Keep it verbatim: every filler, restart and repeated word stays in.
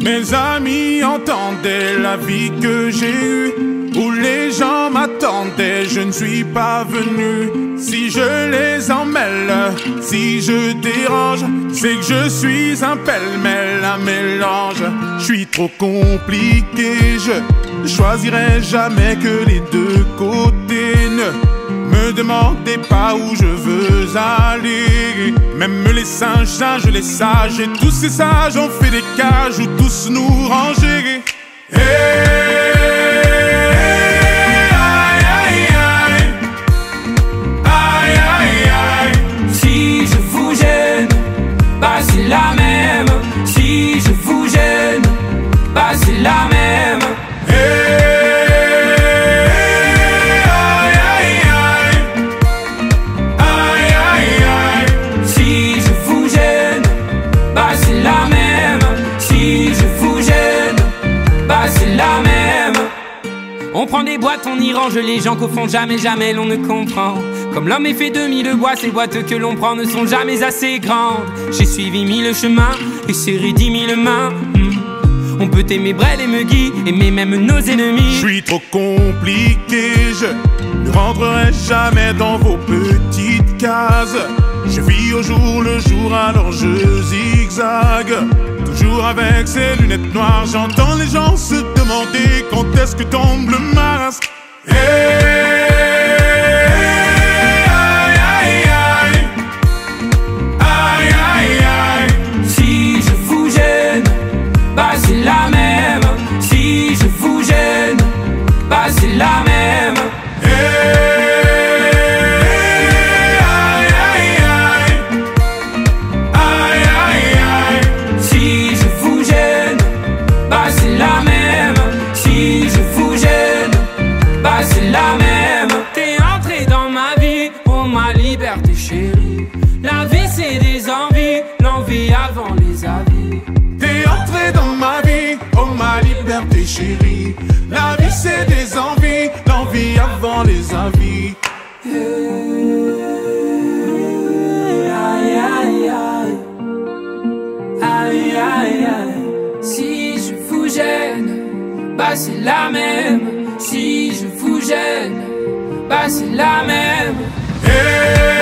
Mes amis entendaient la vie que j'ai eue, où les gens m'attendaient, je ne suis pas venu. Si je les emmêle, si je dérange, c'est que je suis un pêle-mêle, un mélange. Je suis trop compliqué, je choisirai jamais que les deux côtés. Ne me demandez pas où je veux aller. Même les singes, singes, les sages, et tous ces sages ont fait des cages où tous nous ranger. Hey! C'est la même, si je vous gêne, bah c'est la même. Hey, aïe, aïe, aïe. Aïe, aïe, aïe. Si je vous gêne, bah c'est la même. Si je vous gêne, bah c'est la même. On prend des boîtes, on y range les gens qu'au fond jamais, jamais l'on ne comprend. Comme l'homme est fait de mille bois, ces boîtes que l'on prend ne sont jamais assez grandes. J'ai suivi mille chemins et serré dix mille mains. mmh. On peut aimer Brel et Megui, aimer même nos ennemis. Je suis trop compliqué, je ne rentrerai jamais dans vos petites cases. Je vis au jour le jour, alors je zigzague. Toujours avec ces lunettes noires, j'entends les gens se demander quand est-ce que tombe le masque. Hey, c'est la même, si je vous gêne, bah c'est la même. Hey, aïe, aïe, aïe. Aïe, aïe, aïe. Si je vous gêne, bah c'est la même. Si je vous gêne, bah c'est la même. T'es entré dans ma vie, oh ma liberté chérie. La vie c'est des envies, l'envie avant les avis. T'es entré dans ma vie, oh ma liberté chérie. La vie c'est des envies, l'envie avant les avis. Hey, aïe, aïe, aïe. Aïe, aïe, aïe. Si je vous gêne, bah c'est la même. Si je vous gêne, bah c'est la même. Hey,